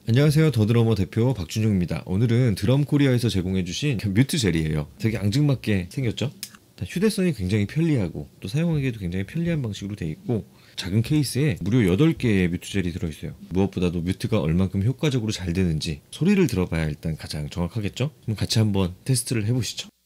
안녕하세요. 더드러머 대표 박준용입니다. 오늘은 드럼코리아에서 제공해주신 뮤트 젤이에요. 되게 앙증맞게 생겼죠? 휴대성이 굉장히 편리하고 또 사용하기에도 굉장히 편리한 방식으로 되어 있고 작은 케이스에 무려 8개의 뮤트 젤이 들어있어요. 무엇보다도 뮤트가 얼만큼 효과적으로 잘 되는지 소리를 들어봐야 일단 가장 정확하겠죠? 그럼 같이 한번 테스트를 해보시죠.